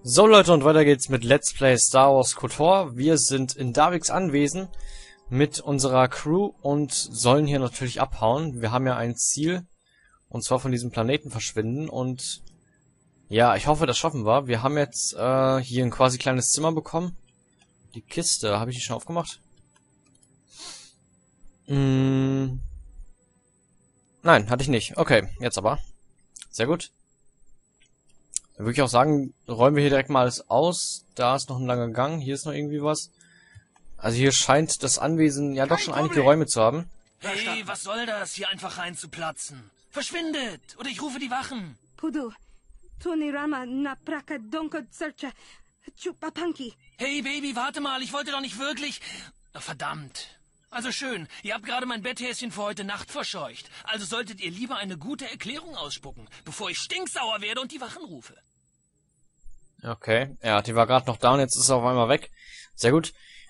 So Leute, und weiter geht's mit Let's Play Star Wars KOTOR. Wir sind in Darviks Anwesen mit unserer Crew und sollen hier natürlich abhauen. Wir haben ja ein Ziel, und zwar von diesem Planeten verschwinden. Und ja, ich hoffe, das schaffen wir. Wir haben jetzt hier ein quasi kleines Zimmer bekommen. Die Kiste, habe ich die schon aufgemacht? Nein, hatte ich nicht. Okay, jetzt aber. Sehr gut. Dann würde ich auch sagen, räumen wir hier direkt mal alles aus. Da ist noch ein langer Gang, hier ist noch irgendwie was. Also hier scheint das Anwesen ja doch schon einige Räume zu haben. Hey, was soll das, hier einfach reinzuplatzen? Verschwindet, oder ich rufe die Wachen. Pudu, Tunirama na praka donko searcha chupapanki. Hey, Baby, warte mal, ich wollte doch nicht wirklich... Oh, verdammt. Also schön, ihr habt gerade mein Betthäschen für heute Nacht verscheucht. Also solltet ihr lieber eine gute Erklärung ausspucken, bevor ich stinksauer werde und die Wachen rufe. Okay, ja, die war gerade noch da und jetzt ist sie auf einmal weg. Sehr gut.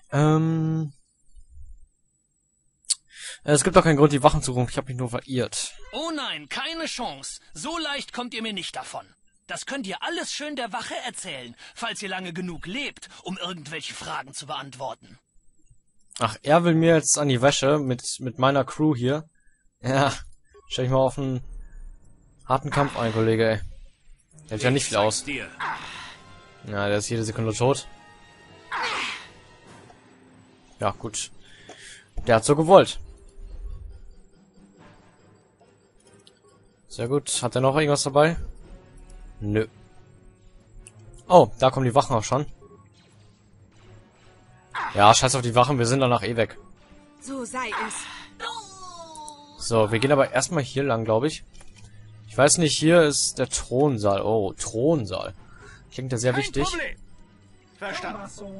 Es gibt doch keinen Grund, die Wachen zu rufen. Ich habe mich nur verirrt. Oh nein, keine Chance. So leicht kommt ihr mir nicht davon. Das könnt ihr alles schön der Wache erzählen, falls ihr lange genug lebt, um irgendwelche Fragen zu beantworten. Ach, er will mir jetzt an die Wäsche mit meiner Crew hier. Ja, stell ich mal auf einen harten Kampf ein, Kollege, ey. Der hält ja nicht viel aus. Ja, der ist jede Sekunde tot. Ja, gut. Der hat so gewollt. Sehr gut. Hat er noch irgendwas dabei? Nö. Oh, da kommen die Wachen auch schon. Ja, scheiß auf die Wachen, wir sind danach eh weg. So sei es. So, wir gehen aber erstmal hier lang, glaube ich. Ich weiß nicht, hier ist der Thronsaal. Oh, Thronsaal. Klingt ja sehr wichtig. Problem. Verstanden.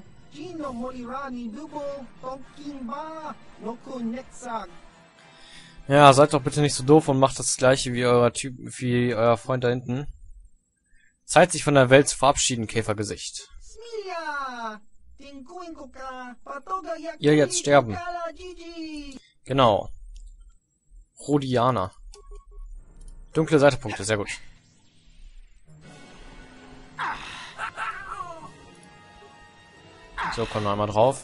Ja, seid doch bitte nicht so doof und macht das gleiche wie euer Freund da hinten. Zeit, sich von der Welt zu verabschieden, Käfergesicht. Ihr jetzt sterben. Genau. Rhodianer. Dunkle Seitepunkte, sehr gut. So, kommen wir einmal drauf.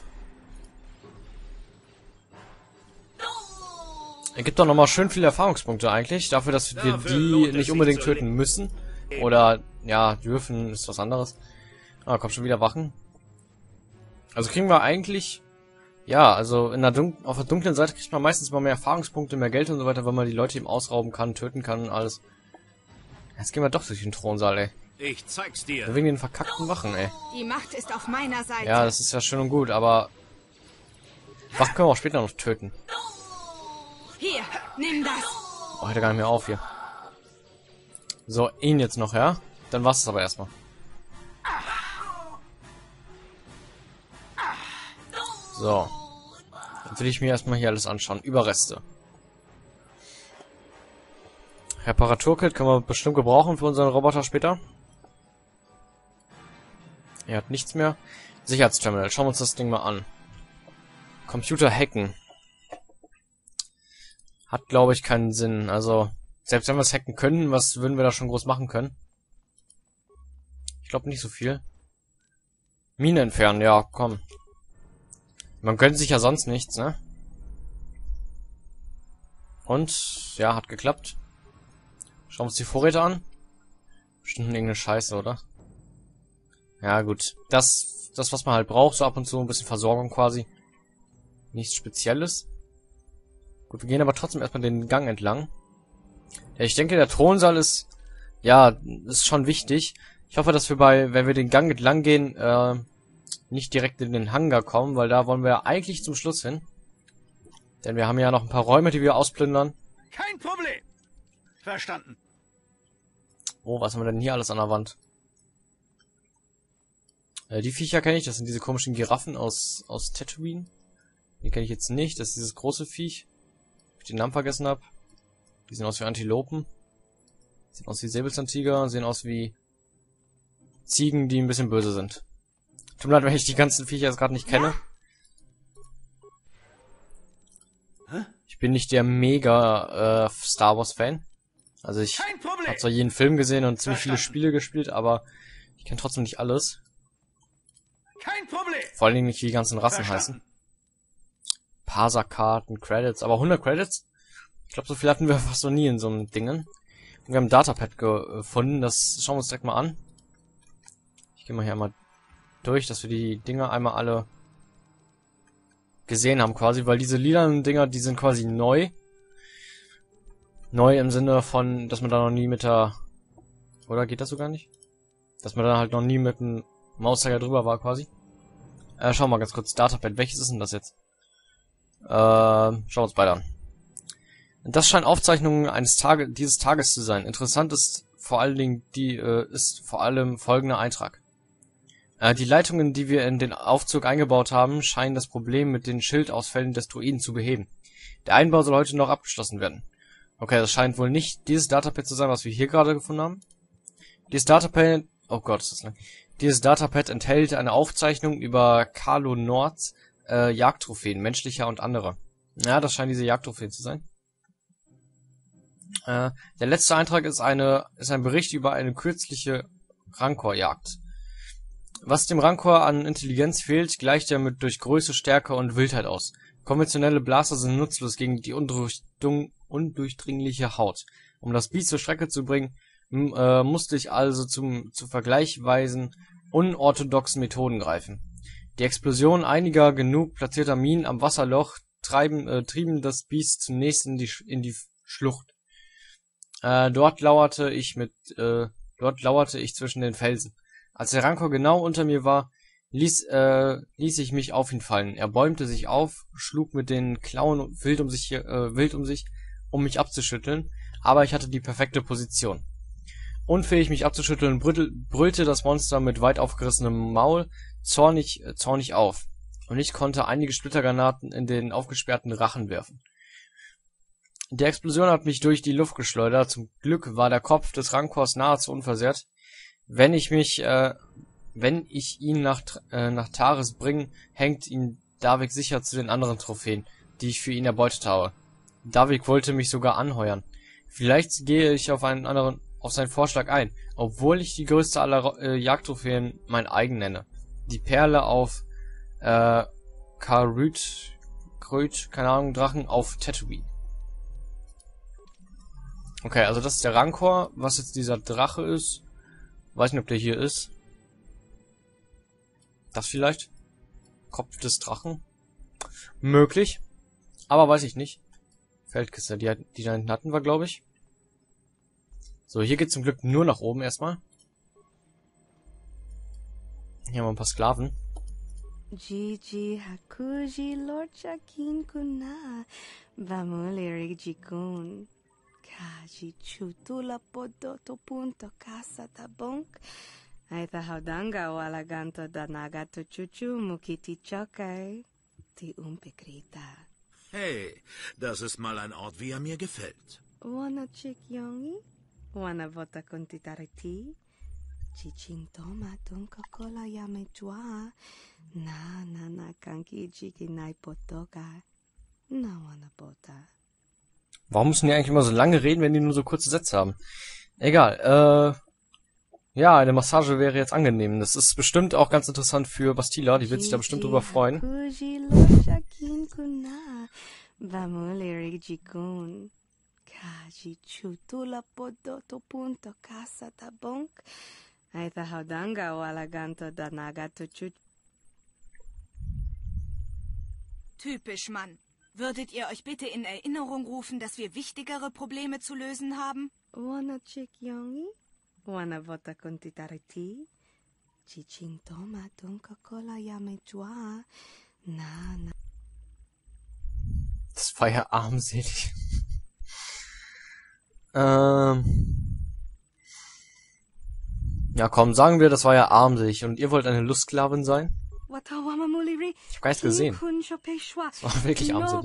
Er gibt doch nochmal schön viele Erfahrungspunkte eigentlich, dafür, dass wir die nicht unbedingt töten müssen. Oder, ja, dürfen, ist was anderes. Ah, kommt schon wieder Wachen. Also kriegen wir eigentlich, ja, also auf der dunklen Seite kriegt man meistens mal mehr Erfahrungspunkte, mehr Geld und so weiter, weil man die Leute eben ausrauben kann, töten kann und alles. Jetzt gehen wir doch durch den Thronsaal, ey. Ich zeig's dir. Wegen den verkackten Wachen, ey. Die Macht ist auf meiner Seite. Ja, das ist ja schön und gut, aber Wachen können wir auch später noch töten. Hier, nimm das. Oh, hört gar nicht mehr auf hier. So, ihn jetzt noch, ja? Dann war's es aber erstmal. So. Jetzt will ich mir erstmal hier alles anschauen. Überreste. Reparaturkit können wir bestimmt gebrauchen für unseren Roboter später. Er hat nichts mehr. Sicherheitsterminal. Schauen wir uns das Ding mal an. Computer hacken. Hat, glaube ich, keinen Sinn. Also, selbst wenn wir es hacken können, was würden wir da schon groß machen können? Ich glaube nicht so viel. Mine entfernen, ja, komm. Man gönnt sich ja sonst nichts, ne? Und, ja, hat geklappt. Schauen wir uns die Vorräte an. Bestimmt irgendeine Scheiße, oder? Ja, gut. Das, was man halt braucht, so ab und zu ein bisschen Versorgung quasi. Nichts Spezielles. Gut, wir gehen aber trotzdem erstmal den Gang entlang. Ja, ich denke, der Thronsaal ist, ja, ist schon wichtig. Ich hoffe, dass wir wenn wir den Gang entlang gehen, nicht direkt in den Hangar kommen, weil da wollen wir eigentlich zum Schluss hin. Denn wir haben ja noch ein paar Räume, die wir ausplündern. Kein Problem. Verstanden. Oh, was haben wir denn hier alles an der Wand? Die Viecher kenne ich, das sind diese komischen Giraffen aus Tatooine. Die kenne ich jetzt nicht, das ist dieses große Viech. Ich den Namen vergessen habe. Die sehen aus wie Antilopen. Sehen aus wie Säbelzahntiger, sehen aus wie Ziegen, die ein bisschen böse sind. Tut mir leid, wenn ich die ganzen Viecher jetzt gerade nicht kenne. Ich bin nicht der mega Star Wars Fan. Also ich habe zwar jeden Film gesehen und ziemlich viele Spiele gespielt, aber Ich kenne trotzdem nicht alles. Kein Problem. Vor allen Dingen nicht, wie die ganzen Rassen heißen. Parser-Karten, Credits. Aber 100 Credits? Ich glaube, so viel hatten wir fast noch nie in so einem Dingen. Und wir haben ein Datapad gefunden. Das schauen wir uns direkt mal an. Ich gehe mal hier einmal durch, dass wir die Dinger einmal alle gesehen haben quasi. Weil diese lilanen Dinger, die sind quasi neu. Neu im Sinne von, dass man da noch nie mit der... Oder geht das sogar nicht? Dass man da halt noch nie mit dem Mauszeiger drüber war quasi. Schauen wir mal ganz kurz. Datapad, welches ist denn das jetzt? Schauen wir uns beide an. Das scheinen Aufzeichnungen dieses Tages zu sein. Interessant ist vor allen Dingen folgender Eintrag. Die Leitungen, die wir in den Aufzug eingebaut haben, scheinen das Problem mit den Schildausfällen des Druiden zu beheben. Der Einbau soll heute noch abgeschlossen werden. Okay, das scheint wohl nicht dieses Datapad zu sein, was wir hier gerade gefunden haben. Dieses Datapad... Oh Gott, ist das lang. Dieses Datapad enthält eine Aufzeichnung über Carlo Nords Jagdtrophäen, menschlicher und anderer. Ja, das scheinen diese Jagdtrophäen zu sein. Der letzte Eintrag ist ein Bericht über eine kürzliche Rancor-Jagd. Was dem Rancor an Intelligenz fehlt, gleicht er durch Größe, Stärke und Wildheit aus. Konventionelle Blaster sind nutzlos gegen die undurchdringliche Haut. Um das Biest zur Strecke zu bringen, musste ich also zu vergleichsweise unorthodoxen Methoden greifen. Die Explosion einiger genug platzierter Minen am Wasserloch trieben das Biest zunächst in die Schlucht. Dort lauerte ich zwischen den Felsen. Als der Rancor genau unter mir war, ließ ich mich auf ihn fallen. Er bäumte sich auf, schlug mit den Klauen wild um sich, um mich abzuschütteln, aber ich hatte die perfekte Position. Unfähig, mich abzuschütteln, brüllte das Monster mit weit aufgerissenem Maul zornig auf, und ich konnte einige Splittergranaten in den aufgesperrten Rachen werfen. Die Explosion hat mich durch die Luft geschleudert. Zum Glück war der Kopf des Rancors nahezu unversehrt. Wenn ich ihn nach Taris bringe, hängt ihn Davik sicher zu den anderen Trophäen, die ich für ihn erbeutet habe. Davik wollte mich sogar anheuern. Vielleicht gehe ich auf seinen Vorschlag ein, obwohl ich die größte aller Jagdtrophäen mein eigen nenne. Die Perle auf Karüt, keine Ahnung, Drachen auf Tatooine. Okay, also das ist der Rancor. Was jetzt dieser Drache ist, weiß nicht, ob der hier ist. Das vielleicht? Kopf des Drachen? Möglich. Aber weiß ich nicht. Feldkiste, die da hinten hatten wir, glaube ich. So, hier geht zum Glück nur nach oben erstmal. Hier haben wir ein paar Sklaven. Gigi Hakuji Lorcha Kinkuna Vamule Jikun Kaji Chutula Podoto Punto Casa Tabonk Aita Haudanga Walaganto Danagato Chuchu Mukiti Chokai Ti Umpekrita. Hey, das ist mal ein Ort, wie er mir gefällt. Wana Chik Yongi Wana Vota Kontitariti Chichintoma Tunka Kola Yamechua na Kanki Chiki Naipotoka Na Wana Bota. Warum müssen die eigentlich immer so lange reden, wenn die nur so kurze Sätze haben? Egal, ja, eine Massage wäre jetzt angenehm. Das ist bestimmt auch ganz interessant für Bastila, die wird sich da bestimmt drüber freuen. Typisch, Mann. Würdet ihr euch bitte in Erinnerung rufen, dass wir wichtigere Probleme zu lösen haben? Wana Chik Yongi? Wana Vota Kontitariti? Chichintoma Tunka Kola Yamechua? Na. Das war ja armselig. Ja komm, sagen wir, das war ja armselig. Und ihr wollt eine Lustsklavin sein? Ich hab gar nichts gesehen. Das war wirklich armselig.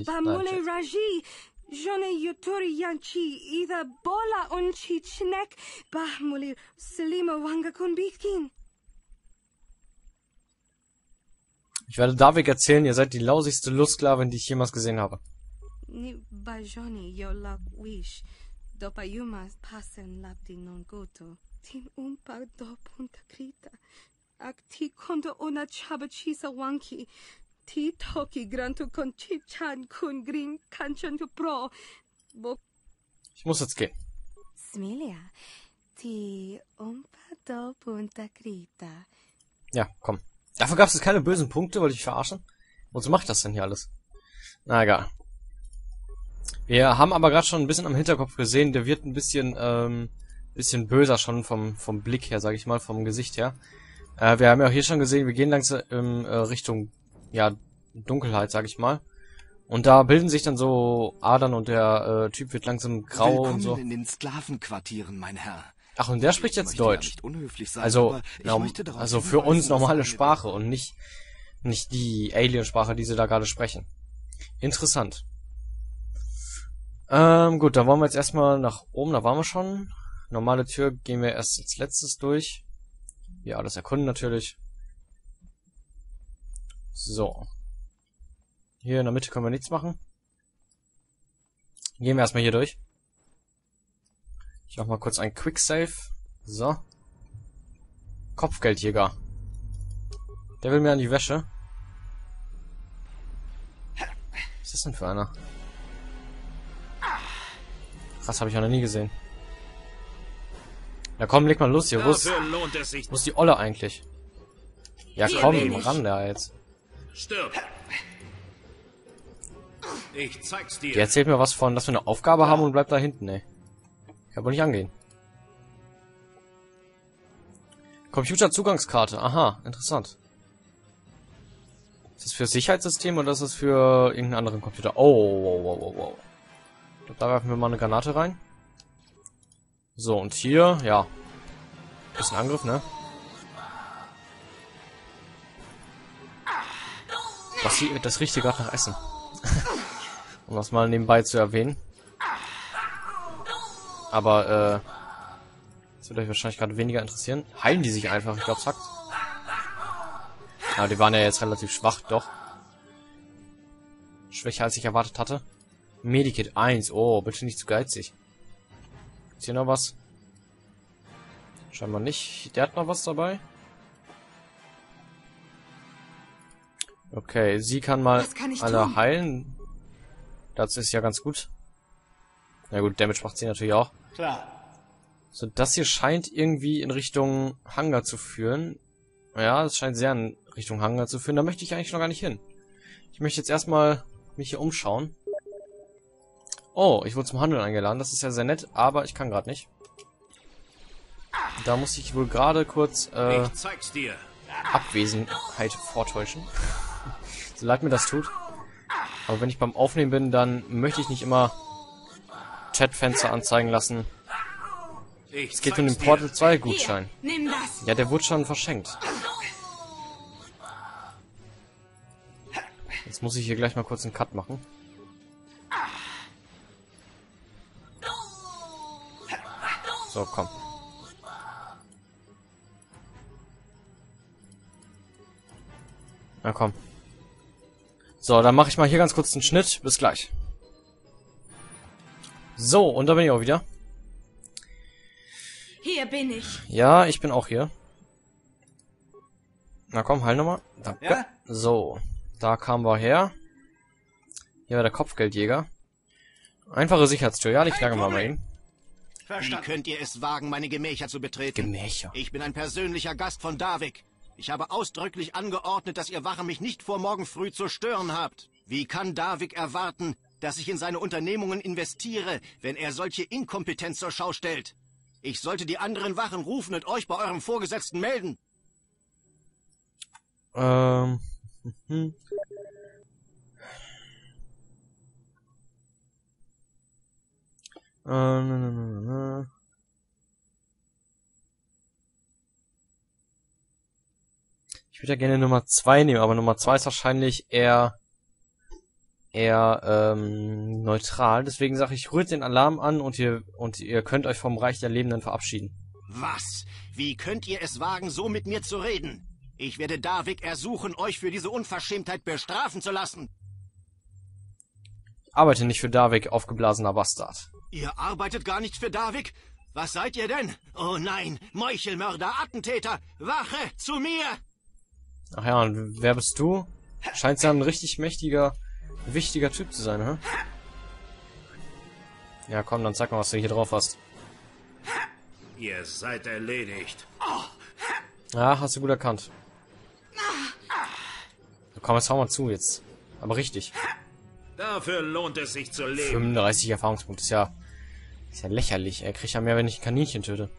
Ich werde Davik erzählen, ihr seid die lausigste Lustsklavin, die ich jemals gesehen habe. Tin umpa do punta krita. Ak ti kondo ona chaba chisa wanki. Ti toki grantu con chichan kun green kanchan to pro. Ich muss jetzt gehen. Smilia. Ti umpa do punta krita. Ja, komm. Dafür gab es keine bösen Punkte, wollte ich verarschen. Wozu mache ich das denn hier alles? Na egal. Wir haben aber gerade schon ein bisschen am Hinterkopf gesehen, der wird ein bisschen böser schon vom Blick her, sag ich mal, vom Gesicht her. Wir haben ja auch hier schon gesehen, wir gehen langsam Richtung, ja, Dunkelheit, sag ich mal. Und da bilden sich dann so Adern und der Typ wird langsam grau Willkommen und so. in den Sklavenquartieren, mein Herr. Ach, und der spricht Ich jetzt möchte Deutsch. ja nicht unhöflich sein, Also, aber ich möchte darauf also für hinweisen, uns normale dass Sprache und nicht die Alien-Sprache, die sie da gerade sprechen. Interessant. Gut, dann wollen wir jetzt erstmal nach oben, da waren wir schon. Normale Tür gehen wir erst als letztes durch. Hier alles erkunden natürlich. So. Hier in der Mitte können wir nichts machen. Gehen wir erstmal hier durch. Ich mach mal kurz ein Quick Save. So. Kopfgeldjäger. Der will mir an die Wäsche. Was ist das denn für einer? Krass, habe ich auch noch nie gesehen. Ja komm, leg mal los hier. Wo ist die Olle eigentlich? Ja komm, ran da jetzt. Stirb. Ich zeig's dir. Die erzählt mir was von, dass wir eine Aufgabe haben und bleibt da hinten, ey. Kann wohl nicht angehen. Computerzugangskarte. Aha, interessant. Ist das für Sicherheitssystem oder ist das für irgendeinen anderen Computer? Oh, wow. Ich glaube, da werfen wir mal eine Granate rein. So, und hier, ja. Bisschen Angriff, ne? Das riecht hier gerade nach Essen. Um das mal nebenbei zu erwähnen. Aber, das wird euch wahrscheinlich gerade weniger interessieren. Heilen die sich einfach, ich glaube, zackt. Aber die waren ja jetzt relativ schwach, doch. Schwächer, als ich erwartet hatte. Medikit 1. Oh, bitte nicht zu geizig. Ist hier noch was? Scheinbar nicht. Der hat noch was dabei. Okay, sie kann mal alle heilen. Das ist ja ganz gut. Na gut, Damage macht sie natürlich auch. Klar. So, das hier scheint irgendwie in Richtung Hangar zu führen. Ja, es scheint sehr in Richtung Hangar zu führen. Da möchte ich eigentlich noch gar nicht hin. Ich möchte jetzt erstmal mich hier umschauen. Oh, ich wurde zum Handeln eingeladen. Das ist ja sehr nett, aber ich kann gerade nicht. Da muss ich wohl gerade kurz Ich zeig's dir. Abwesenheit vortäuschen. So leid mir das tut. Aber wenn ich beim Aufnehmen bin, dann möchte ich nicht immer Chatfenster anzeigen lassen. Es geht um den Portal 2 Gutschein. Nimm das. Ja, der wurde schon verschenkt. Jetzt muss ich hier gleich mal kurz einen Cut machen. So, komm. Na komm. So, dann mache ich mal hier ganz kurz einen Schnitt. Bis gleich. So, und da bin ich auch wieder. Hier bin ich. Ja, ich bin auch hier. Na komm, heil nochmal. Danke. Ja? So, da kamen wir her. Hier war der Kopfgeldjäger. Einfache Sicherheitstür. Ja, nicht lange mal bei ihm. Wie könnt ihr es wagen, meine Gemächer zu betreten? Gemächer. Ich bin ein persönlicher Gast von Davik. Ich habe ausdrücklich angeordnet, dass ihr Wachen mich nicht vor morgen früh zu stören habt. Wie kann Davik erwarten, dass ich in seine Unternehmungen investiere, wenn er solche Inkompetenz zur Schau stellt? Ich sollte die anderen Wachen rufen und euch bei eurem Vorgesetzten melden. Ich würde ja gerne Nummer 2 nehmen, aber Nummer 2 ist wahrscheinlich eher neutral. Deswegen sage ich, rührt den Alarm an und ihr könnt euch vom Reich der Lebenden verabschieden. Was? Wie könnt ihr es wagen, so mit mir zu reden? Ich werde Davik ersuchen, euch für diese Unverschämtheit bestrafen zu lassen. Ich arbeite nicht für Davik, aufgeblasener Bastard. Ihr arbeitet gar nicht für Davik? Was seid ihr denn? Oh nein, Meuchelmörder, Attentäter! Wache, zu mir! Ach ja, und wer bist du? Scheint ja ein richtig mächtiger, wichtiger Typ zu sein, hä? Ja, komm, dann zeig mal, was du hier drauf hast. Ihr seid erledigt. Ja, hast du gut erkannt. Komm, jetzt hau mal zu jetzt. Aber richtig. Dafür lohnt es sich zu leben. 35 Erfahrungspunkte, ist ja lächerlich. Er kriegt ja mehr, wenn ich ein Kaninchen töte.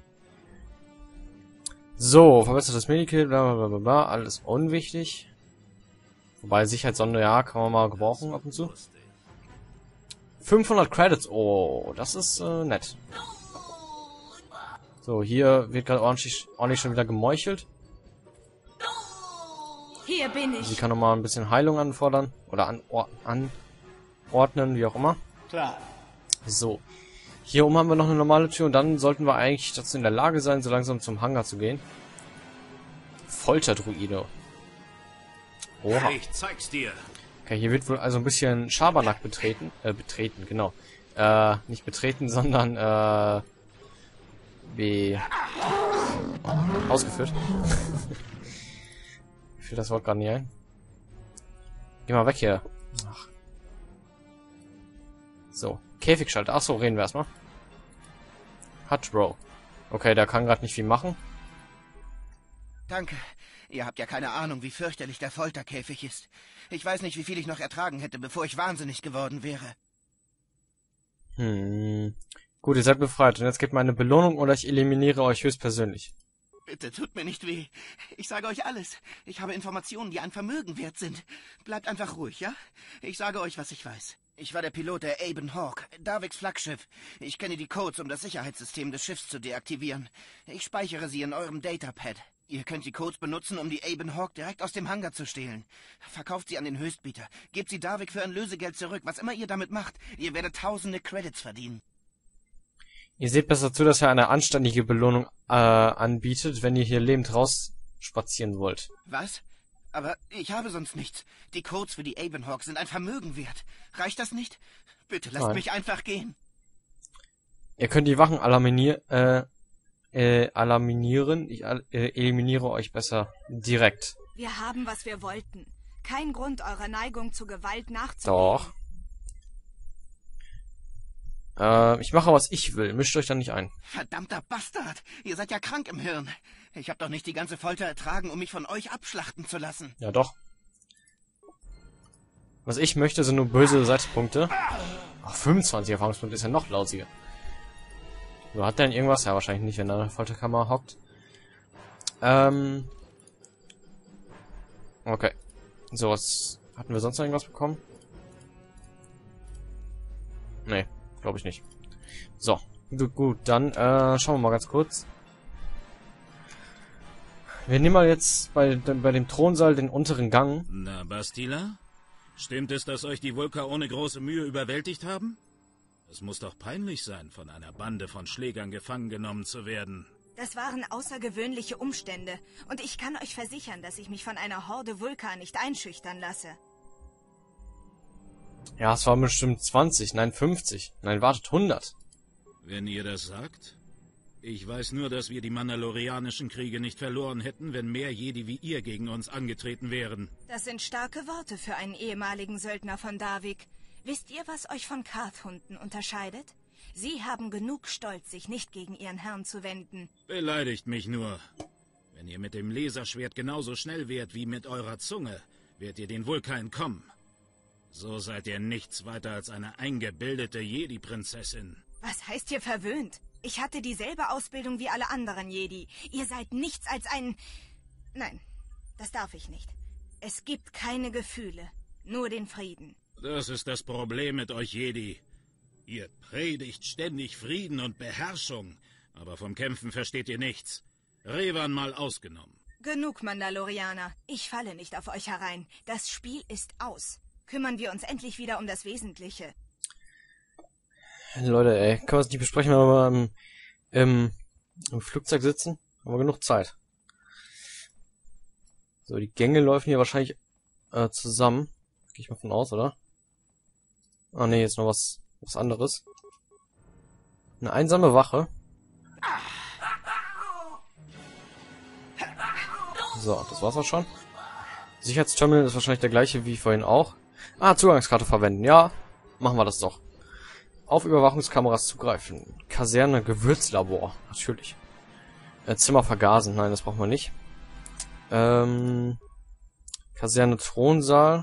So, verbessertes Medikit, bla bla bla bla, alles unwichtig. Wobei Sicherheitssonde, ja, kann man mal gebrauchen ab und zu. 500 Credits, oh, das ist nett. So, hier wird gerade ordentlich schon wieder gemeuchelt. Hier bin ich. Sie kann nochmal ein bisschen Heilung anfordern. Oder anordnen, wie auch immer. Klar. So. Hier oben haben wir noch eine normale Tür und dann sollten wir eigentlich dazu in der Lage sein, so langsam zum Hangar zu gehen. Folterdruide. Oha. Ich zeig's dir. Okay, hier wird wohl also ein bisschen Schabernack betreten, genau. Nicht betreten, sondern, ausgeführt. Ich fühle das Wort gar nicht ein. Geh mal weg hier. Ach. So, Käfigschalter. Achso, reden wir erstmal. Hutchbro. Okay, der kann gerade nicht viel machen. Danke. Ihr habt ja keine Ahnung, wie fürchterlich der Folterkäfig ist. Ich weiß nicht, wie viel ich noch ertragen hätte, bevor ich wahnsinnig geworden wäre. Gut, ihr seid befreit. Und jetzt gebt mir eine Belohnung oder ich eliminiere euch höchstpersönlich. Bitte, tut mir nicht weh. Ich sage euch alles. Ich habe Informationen, die ein Vermögen wert sind. Bleibt einfach ruhig, ja? Ich sage euch, was ich weiß. Ich war der Pilot der Aben Hawk, Darviks Flaggschiff. Ich kenne die Codes, um das Sicherheitssystem des Schiffs zu deaktivieren. Ich speichere sie in eurem Datapad. Ihr könnt die Codes benutzen, um die Aben Hawk direkt aus dem Hangar zu stehlen. Verkauft sie an den Höchstbieter. Gebt sie Darvik für ein Lösegeld zurück. Was immer ihr damit macht, ihr werdet tausende Credits verdienen. Ihr seht besser zu, dass er eine anständige Belohnung anbietet, wenn ihr hier lebend raus spazieren wollt. Was? Aber ich habe sonst nichts. Die Codes für die Aben Hawk sind ein Vermögen wert. Reicht das nicht? Bitte lasst mich einfach gehen. Ihr könnt die Wachen alarminieren. Ich eliminiere euch besser direkt. Wir haben, was wir wollten. Kein Grund, eurer Neigung zur Gewalt nachzugeben. Doch. Ich mache, was ich will. Mischt euch da nicht ein. Verdammter Bastard! Ihr seid ja krank im Hirn. Ich habe doch nicht die ganze Folter ertragen, um mich von euch abschlachten zu lassen. Ja, doch. Was ich möchte, sind nur böse Seitenpunkte. Ach, 25 Erfahrungspunkte ist ja noch lausiger. So, hat der denn irgendwas? Ja, wahrscheinlich nicht, wenn er in der Folterkammer hockt. Okay. So, was hatten wir sonst noch irgendwas bekommen? Nee, glaube ich nicht. So, gut, dann schauen wir mal ganz kurz. Wir nehmen mal jetzt bei dem Thronsaal den unteren Gang. Na, Bastila? Stimmt es, dass euch die Vulka ohne große Mühe überwältigt haben? Es muss doch peinlich sein, von einer Bande von Schlägern gefangen genommen zu werden. Das waren außergewöhnliche Umstände. Und ich kann euch versichern, dass ich mich von einer Horde Vulka nicht einschüchtern lasse. Ja, es waren bestimmt 20, nein 50. Nein, wartet, 100. Wenn ihr das sagt? Ich weiß nur, dass wir die mandalorianischen Kriege nicht verloren hätten, wenn mehr Jedi wie ihr gegen uns angetreten wären. Das sind starke Worte für einen ehemaligen Söldner von Davik. Wisst ihr, was euch von Karthunden unterscheidet? Sie haben genug Stolz, sich nicht gegen ihren Herrn zu wenden. Beleidigt mich nur. Wenn ihr mit dem Laserschwert genauso schnell wärt wie mit eurer Zunge, werdet ihr den Vulka entkommen. So seid ihr nichts weiter als eine eingebildete Jedi-Prinzessin. Was heißt hier verwöhnt? Ich hatte dieselbe Ausbildung wie alle anderen Jedi. Ihr seid nichts als ein... Nein, das darf ich nicht. Es gibt keine Gefühle, nur den Frieden. Das ist das Problem mit euch Jedi. Ihr predigt ständig Frieden und Beherrschung, aber vom Kämpfen versteht ihr nichts. Revan mal ausgenommen. Genug, Mandalorianer. Ich falle nicht auf euch herein. Das Spiel ist aus. Kümmern wir uns endlich wieder um das Wesentliche. Leute, ey, können wir uns nicht besprechen, wenn wir mal im Flugzeug sitzen? Haben wir genug Zeit. So, die Gänge laufen hier wahrscheinlich zusammen. Gehe ich mal von aus, oder? Ah ne, jetzt noch was anderes. Eine einsame Wache. So, das war's auch schon. Sicherheitsterminal ist wahrscheinlich der gleiche wie vorhin auch. Ah, Zugangskarte verwenden. Ja, machen wir das doch. Auf Überwachungskameras zugreifen. Kaserne, Gewürzlabor. Natürlich. Zimmer vergasen. Nein, das brauchen wir nicht. Kaserne, Thronsaal.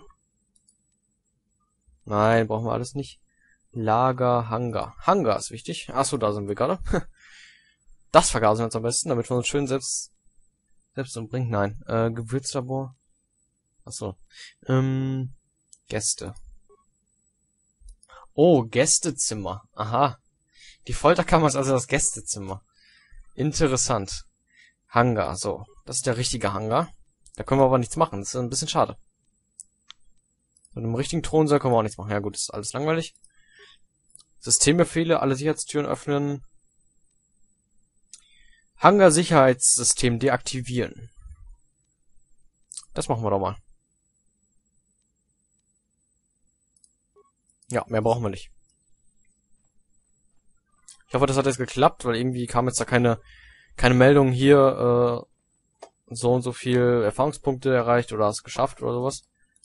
Nein, brauchen wir alles nicht. Lager, Hangar. Hangar ist wichtig. Achso, da sind wir gerade. Das vergasen wir uns am besten, damit wir uns schön selbst umbringen. Nein. Gewürzlabor. Achso. Gäste. Oh, Gästezimmer. Aha. Die Folterkammer ist also das Gästezimmer. Interessant. Hangar, so. Das ist der richtige Hangar. Da können wir aber nichts machen. Das ist ein bisschen schade. Mit einem richtigen Thronsaal können wir auch nichts machen. Ja gut, das ist alles langweilig. Systembefehle, alle Sicherheitstüren öffnen. Hangar-Sicherheitssystem deaktivieren. Das machen wir doch mal. Ja, mehr brauchen wir nicht. Ich hoffe, das hat jetzt geklappt, weil irgendwie kam jetzt da keine Meldung hier, so und so viel Erfahrungspunkte erreicht oder hast geschafft oder sowas.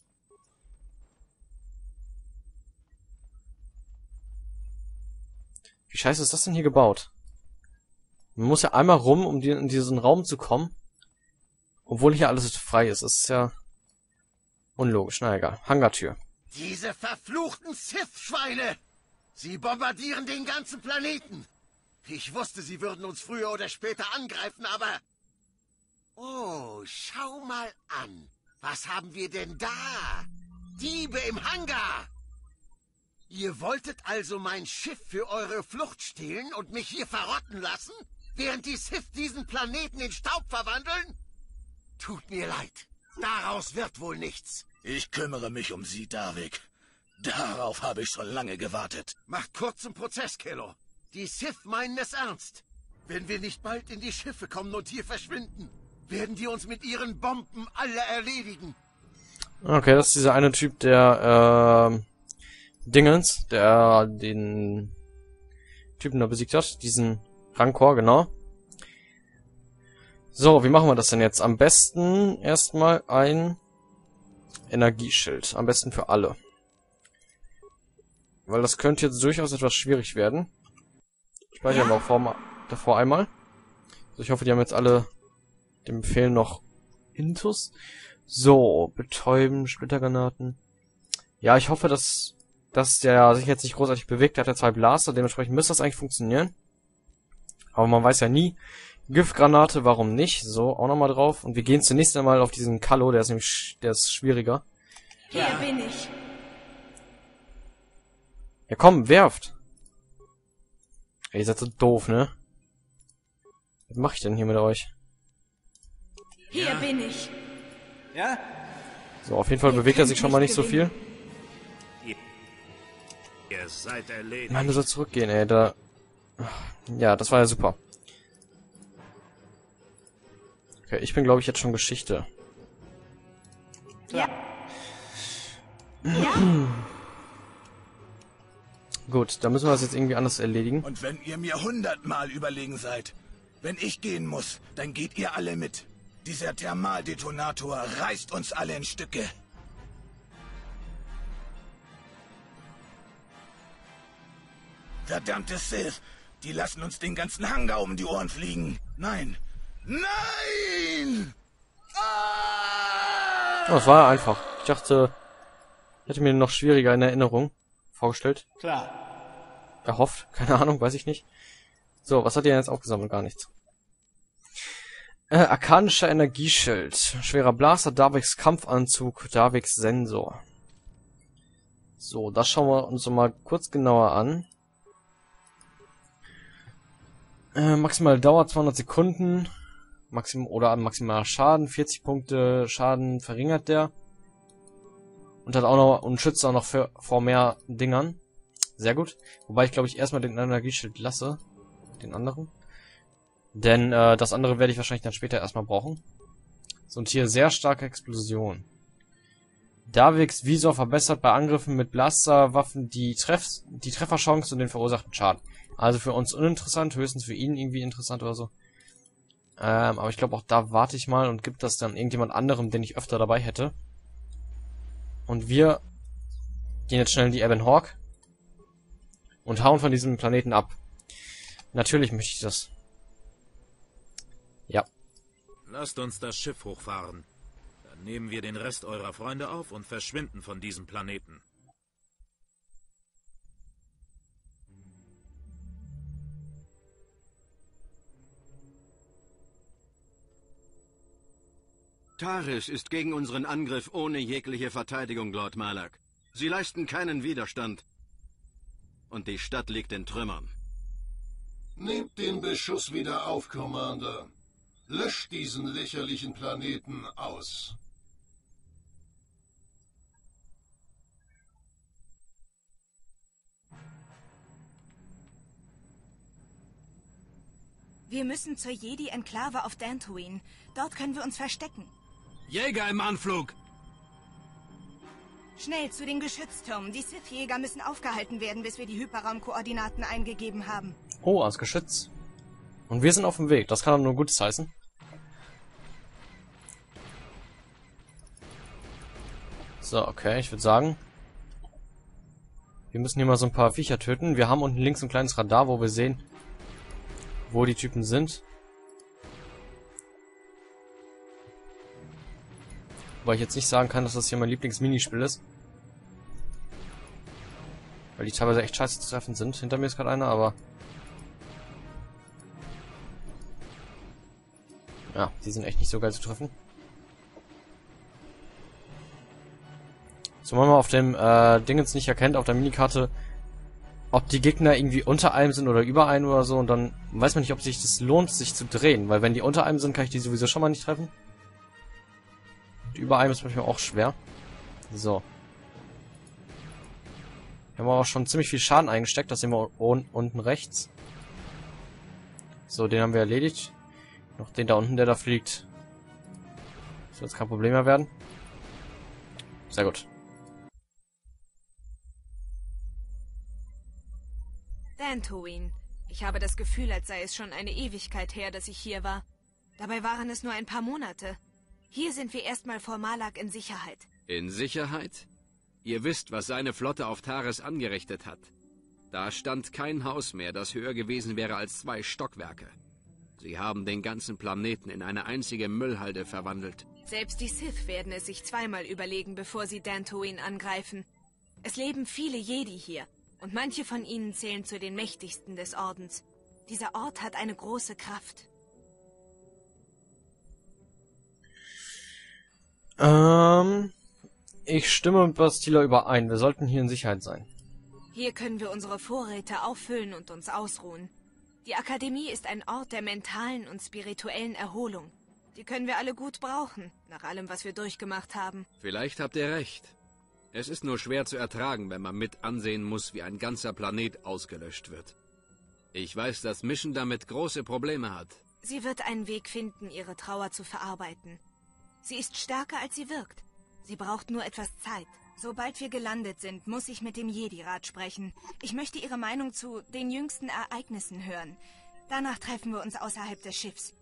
Wie scheiße ist das denn hier gebaut? Man muss ja einmal rum, um in diesen Raum zu kommen. Obwohl hier alles frei ist. Das ist ja unlogisch. Na egal. Hangartür. Diese verfluchten Sith-Schweine! Sie bombardieren den ganzen Planeten! Ich wusste, sie würden uns früher oder später angreifen, aber... Oh, schau mal an. Was haben wir denn da? Diebe im Hangar! Ihr wolltet also mein Schiff für eure Flucht stehlen und mich hier verrotten lassen, während die Sith diesen Planeten in Staub verwandeln? Tut mir leid. Daraus wird wohl nichts. Ich kümmere mich um Sie, Davik. Darauf habe ich schon lange gewartet. Macht kurzen Prozess, Kello. Die Sith meinen es ernst. Wenn wir nicht bald in die Schiffe kommen und hier verschwinden, werden die uns mit ihren Bomben alle erledigen. Okay, das ist dieser eine Typ, der, Dingens, der den Typen da besiegt hat. Diesen Rancor, genau. So, wie machen wir das denn jetzt? Am besten erstmal ein Energieschild. Am besten für alle. Weil das könnte jetzt durchaus etwas schwierig werden. Speichern wir auch davor einmal. Also ich hoffe, die haben jetzt alle den Befehl noch intus. So, betäuben, Splittergranaten. Ja, ich hoffe, dass der sich jetzt nicht großartig bewegt. Der hat ja 2 Blaster, dementsprechend müsste das eigentlich funktionieren. Aber man weiß ja nie. Giftgranate, warum nicht? So, auch nochmal drauf. Und wir gehen zunächst einmal auf diesen Kallo, der ist schwieriger. Hier bin ich. Ja komm, werft! Ey, ihr seid so doof, ne? Was mach ich denn hier mit euch? Hier bin ich. Ja? So, auf jeden Fall bewegt er sich schon mal nicht so viel. Ihr seid erledigt. Nein, du sollst zurückgehen, ey, da... Ja, das war ja super. Okay, ich bin, glaube ich, jetzt schon Geschichte. Ja. Gut, dann müssen wir das jetzt irgendwie anders erledigen. Und wenn ihr mir 100-mal überlegen seid, wenn ich gehen muss, dann geht ihr alle mit. Dieser Thermaldetonator reißt uns alle in Stücke. Verdammte Sith, die lassen uns den ganzen Hangar um die Ohren fliegen. Nein! Nein! Ah! Oh, das war ja einfach. Ich dachte, ich hätte mir noch schwieriger in Erinnerung vorgestellt. Klar. Erhofft. Keine Ahnung, weiß ich nicht. So, was hat ihr jetzt aufgesammelt? Gar nichts. Arkanischer Energieschild. Schwerer Blaster, Daviks Kampfanzug, Daviks Sensor. So, das schauen wir uns noch mal kurz genauer an. Maximal Dauer 200 Sekunden. Maximaler Schaden. 40 Punkte Schaden verringert der. Und hat auch noch, und schützt auch noch vor mehr Dingern. Sehr gut. Wobei ich glaube ich erstmal den Energieschild lasse. Den anderen. Denn das andere werde ich wahrscheinlich dann später erstmal brauchen. So, und hier sehr starke Explosion. Daviks Visor verbessert bei Angriffen mit Blasterwaffen die Trefferchance und den verursachten Schaden. Also für uns uninteressant, höchstens für ihn irgendwie interessant oder so. Aber ich glaube auch da warte ich mal und gebe das dann irgendjemand anderem, den ich öfter dabei hätte. Und wir gehen jetzt schnell in die Ebon Hawk und hauen von diesem Planeten ab. Natürlich möchte ich das. Ja. Lasst uns das Schiff hochfahren. Dann nehmen wir den Rest eurer Freunde auf und verschwinden von diesem Planeten. Taris ist gegen unseren Angriff ohne jegliche Verteidigung, Lord Malak. Sie leisten keinen Widerstand. Und die Stadt liegt in Trümmern. Nehmt den Beschuss wieder auf, Commander. Löscht diesen lächerlichen Planeten aus. Wir müssen zur Jedi-Enklave auf Dantooine. Dort können wir uns verstecken. Jäger im Anflug! Schnell zu den Geschütztürmen. Die Sith-Jäger müssen aufgehalten werden, bis wir die Hyperraumkoordinaten eingegeben haben. Oh, als Geschütz. Und wir sind auf dem Weg. Das kann doch nur Gutes heißen. So, okay, ich würde sagen, wir müssen hier mal so ein paar Viecher töten. Wir haben unten links ein kleines Radar, wo wir sehen, wo die Typen sind. Wobei ich jetzt nicht sagen kann, dass das hier mein Lieblings-Minispiel ist. Weil die teilweise echt scheiße zu treffen sind. Hinter mir ist gerade einer, aber... ja, die sind echt nicht so geil zu treffen. So, wenn man auf dem Dingens nicht erkennt, auf der Minikarte, ob die Gegner irgendwie unter einem sind oder über einem oder so, und dann weiß man nicht, ob sich das lohnt, sich zu drehen. Weil wenn die unter einem sind, kann ich die sowieso schon mal nicht treffen. Und über einem ist manchmal auch schwer. So. Hier haben wir auch schon ziemlich viel Schaden eingesteckt. Das sehen wir unten rechts. So, den haben wir erledigt. Noch den da unten, der da fliegt. Das soll jetzt kein Problem mehr werden. Sehr gut. Dantooine. Ich habe das Gefühl, als sei es schon eine Ewigkeit her, dass ich hier war. Dabei waren es nur ein paar Monate. Hier sind wir erstmal vor Malak in Sicherheit. In Sicherheit? Ihr wisst, was seine Flotte auf Taris angerichtet hat. Da stand kein Haus mehr, das höher gewesen wäre als 2 Stockwerke. Sie haben den ganzen Planeten in eine einzige Müllhalde verwandelt. Selbst die Sith werden es sich zweimal überlegen, bevor sie Dantooine angreifen. Es leben viele Jedi hier. Und manche von ihnen zählen zu den mächtigsten des Ordens. Dieser Ort hat eine große Kraft. Ich stimme mit Bastila überein. Wir sollten hier in Sicherheit sein. Hier können wir unsere Vorräte auffüllen und uns ausruhen. Die Akademie ist ein Ort der mentalen und spirituellen Erholung. Die können wir alle gut brauchen, nach allem, was wir durchgemacht haben. Vielleicht habt ihr recht. Es ist nur schwer zu ertragen, wenn man mit ansehen muss, wie ein ganzer Planet ausgelöscht wird. Ich weiß, dass Mission damit große Probleme hat. Sie wird einen Weg finden, ihre Trauer zu verarbeiten. Sie ist stärker, als sie wirkt. Sie braucht nur etwas Zeit. Sobald wir gelandet sind, muss ich mit dem Jedi-Rat sprechen. Ich möchte Ihre Meinung zu den jüngsten Ereignissen hören. Danach treffen wir uns außerhalb des Schiffs.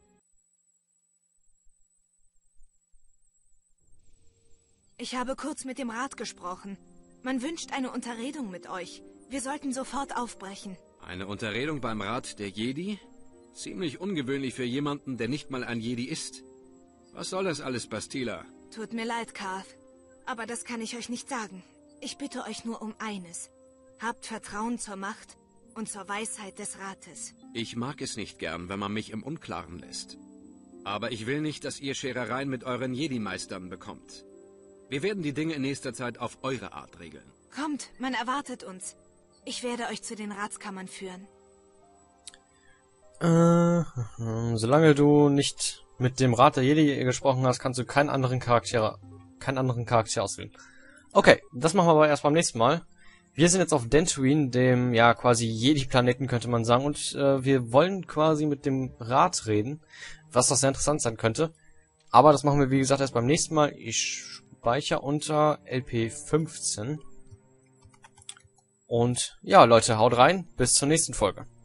Ich habe kurz mit dem Rat gesprochen. Man wünscht eine Unterredung mit euch. Wir sollten sofort aufbrechen. Eine Unterredung beim Rat der Jedi? Ziemlich ungewöhnlich für jemanden, der nicht mal ein Jedi ist. Was soll das alles, Bastila? Tut mir leid, Carth. Aber das kann ich euch nicht sagen. Ich bitte euch nur um eines. Habt Vertrauen zur Macht und zur Weisheit des Rates. Ich mag es nicht gern, wenn man mich im Unklaren lässt. Aber ich will nicht, dass ihr Scherereien mit euren Jedi-Meistern bekommt. Wir werden die Dinge in nächster Zeit auf eure Art regeln. Kommt, man erwartet uns. Ich werde euch zu den Ratskammern führen. Solange du nicht mit dem Rat der Jedi gesprochen hast, kannst du keinen anderen Charakter auswählen. Okay, das machen wir aber erst beim nächsten Mal. Wir sind jetzt auf Dantooine, dem, ja, quasi Jedi-Planeten, könnte man sagen. Und wir wollen quasi mit dem Rat reden, was doch sehr interessant sein könnte. Aber das machen wir, wie gesagt, erst beim nächsten Mal. Ich speichere unter LP15. Und ja, Leute, haut rein. Bis zur nächsten Folge.